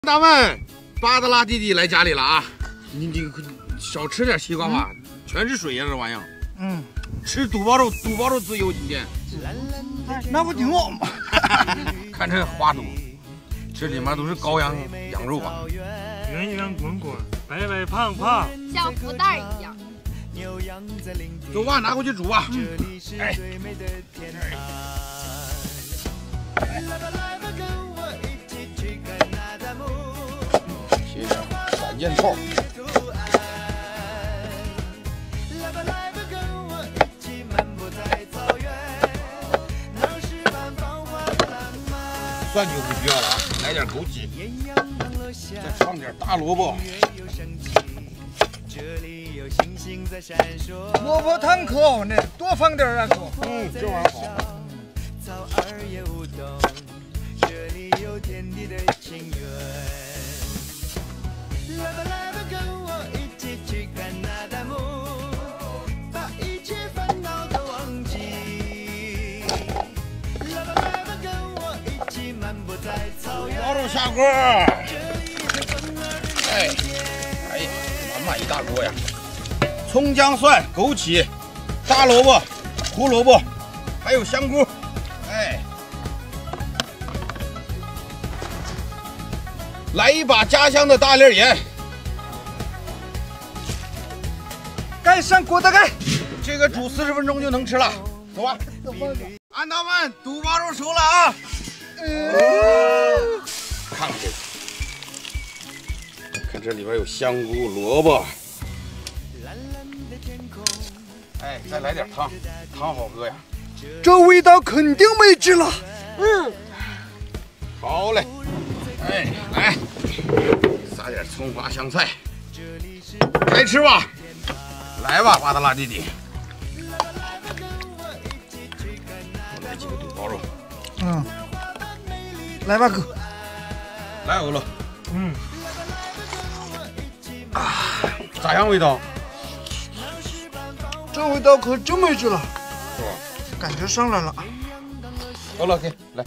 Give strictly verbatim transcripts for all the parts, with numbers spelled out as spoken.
大们，巴德拉弟弟来家里了啊！你你少吃点西瓜吧，嗯、全是水呀，这玩意儿。嗯，吃肚包肉，肚包肉自由今天。 那不挺好吗？ 看这花肚，这里面都是羔羊羊肉啊， 圆圆滚滚，白白胖胖， 像福袋一样。 走吧，拿回去煮吧。嗯、哎。切点三件套。蒜就不需要了啊，来点枸杞，再放点大萝卜。 萝卜汤可好呢，多放点啊哥。 嗯，这玩意儿好。 来吧来吧，跟我一起去看那大幕，把一切烦恼都忘记。来吧来吧，跟我一起漫步在草原。 包肉下锅。哎，哎呀，满满一大锅呀！葱姜蒜、枸杞、大萝卜、胡萝卜，还有香菇。哎，来一把家乡的大粒盐。 盖上锅的盖， 这个煮四十分钟就能吃了，走吧。安导们，肚包肉熟了啊！嗯、看看这个，看这里边有香菇、萝卜。哎，再来点汤，汤好喝呀。 这味道肯定没治了。 嗯， 好嘞。哎，来，撒点葱花香菜，开吃吧。来吧，巴德拉弟弟，我来几个肚包肉。 嗯，来吧哥， 来欧乐。嗯，啊，咋样味道？ 这味道可真没治了， 是吧？ 感觉上来了。 欧乐给来。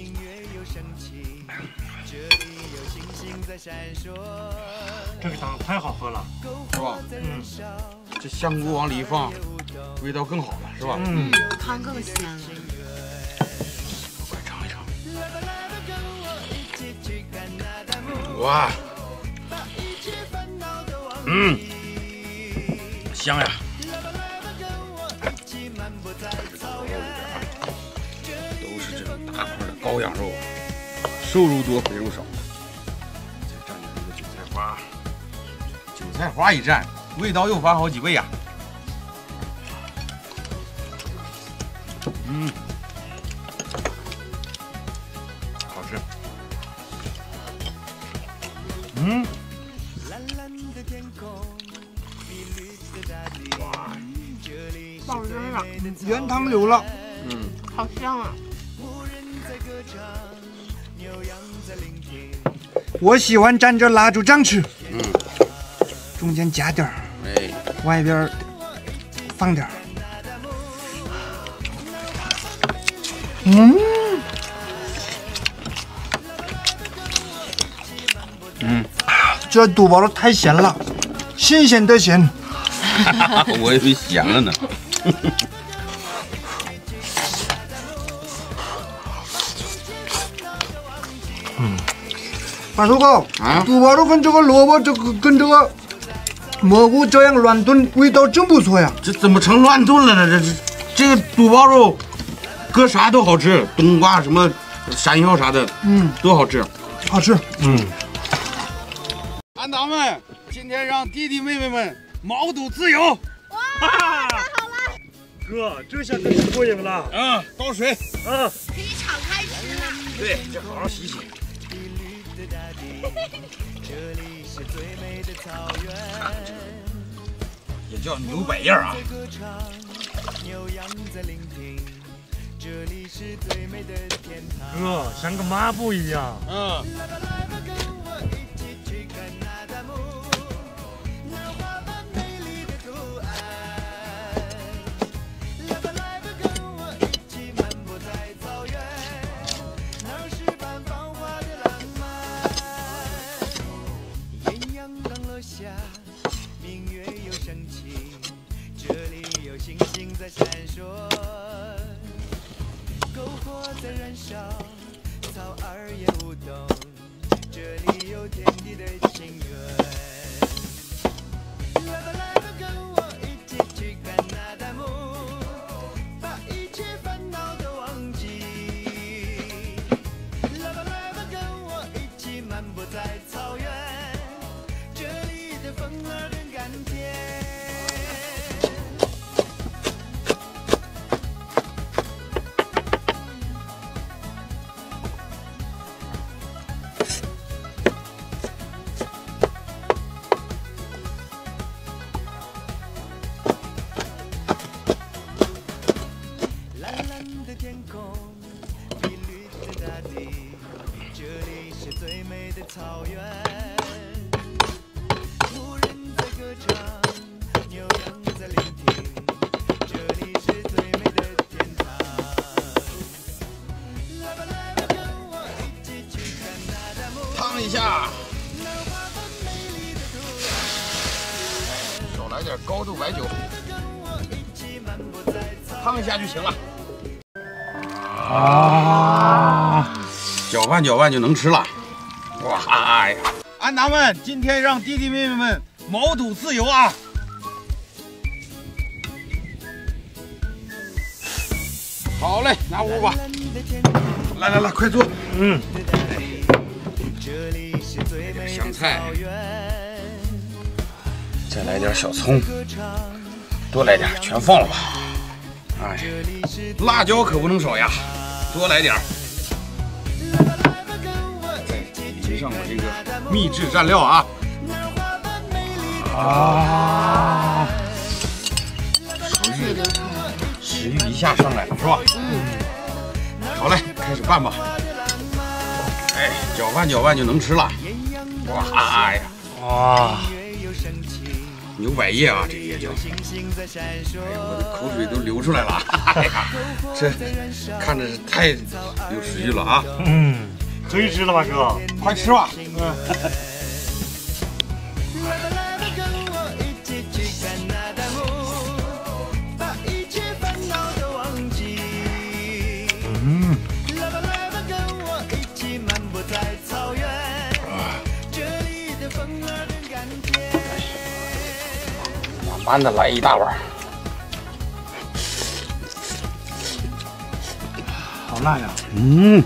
这个汤太好喝了， 是吧？嗯。这香菇往里一放，味道更好了，是吧？ 嗯，汤更鲜了。 快尝一尝。哇，嗯，香呀！都是这种大块的羔羊肉，瘦肉多，肥肉少。再蘸点这个韭菜花，韭菜花一蘸。味道又翻好几倍呀、啊！嗯，好吃。嗯，哇， 爆汁了， 原汤有了。 嗯，好香啊！ 我喜欢蘸着辣椒酱吃。 嗯， 中间夹点儿。 哎， 外边放点儿，嗯， 嗯， 这肚包肉太咸了，新鲜的咸。 我以为咸了呢。 嗯，大叔哥， 啊， 肚包肉跟这个萝卜，这个跟这个。蘑菇这样乱炖，味道真不错呀！ 这怎么成乱炖了呢？这这这个肚包肉，搁啥都好吃，冬瓜什么山药啥的，嗯，都好吃， 好吃。嗯， 安导们，今天让弟弟妹妹们毛肚自由！ 哇，太好了！ 哥，这下可是过瘾了。 嗯，倒水。 嗯， 可以敞开吃了。 对，这好好洗洗。也叫牛百叶啊！ 哥，像个抹布一样。 嗯。 在闪烁，篝火在燃烧，草儿也舞动，这里有天地的情缘。来吧来吧，跟我一起去看那大幕，把一切烦恼都忘记。来吧来吧，跟我一起漫步在草原，这里的风儿很甘甜。蓝蓝的天空，碧绿的大地，这里是最美的草原。牧人在歌唱，牛羊在聆听，这里是最美的天堂。来吧来吧，跟我一起去看那大幕， 烫一下， 那花般美丽的图案。 少来点高度白酒， 跟我一起漫步在草原。 烫一下就行了。啊，搅拌搅拌就能吃了。哇，哎呀！安达们，今天让弟弟妹妹们毛肚自由啊！好嘞，拿壶吧。来来来，快坐。 嗯， 这里是最美的香菜草原。 再来点小葱，多来点，全放了吧。哎，辣椒可不能少呀，多来点儿。再淋上我这个秘制蘸料啊！啊，食欲食欲一下上来了是吧？嗯。好嘞，开始拌吧。哎，搅拌搅拌就能吃了。哇，哎呀， 哇， 牛百叶啊，这也叫。哎呀，我的口水都流出来了。哎呀，这看着是太有食欲了啊！ 嗯，可以吃了吧，哥？ 快吃吧。 嗯。嗯。 慢慢的来一大碗。 好辣呀！ 嗯。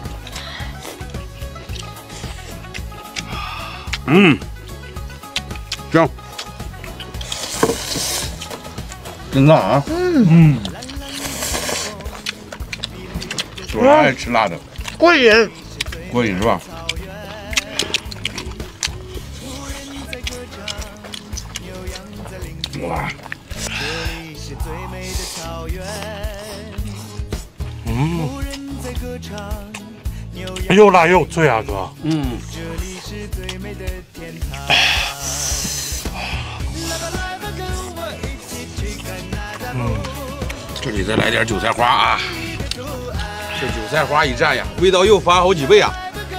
嗯。香。真辣啊！ 嗯嗯。 我爱吃辣的， 过瘾。 过瘾是吧？哇！ 嗯，又辣又脆啊，哥。 嗯。 嗯， 这里再来点韭菜花啊！这韭菜花一蘸呀，味道又翻好几倍啊！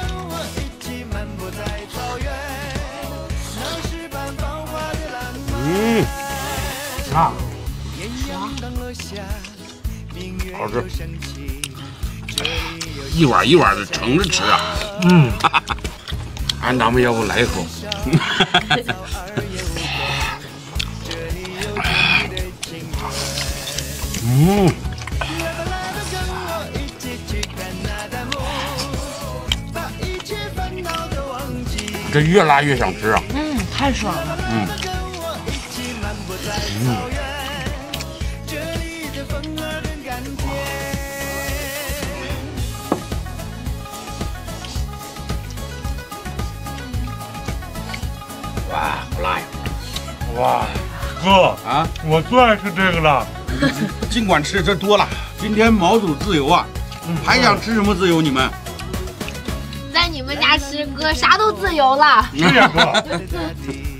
嗯， 啊， 好吃，一碗一碗的盛着吃啊！ 嗯， 安达们要不来一口？嗯。这越辣越想吃啊！ 嗯，太爽了。 嗯。嗯。哇，好辣呀！ 哇，哥啊， 我最爱吃这个了。 尽管吃这多了，今天毛肚自由啊！还想吃什么自由？你们？ 在你们家吃，哥啥都自由了。 是呀，哥。